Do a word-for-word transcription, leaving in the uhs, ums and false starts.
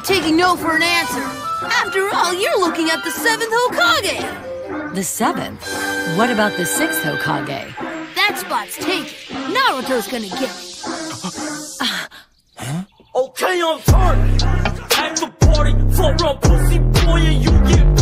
taking no for an answer. After all, you're looking at the seventh Hokage. The seventh? What about the sixth Hokage? That spot's taken. Naruto's gonna get it. Huh? Okay, I'm turning. At the party for a pussy boy and you get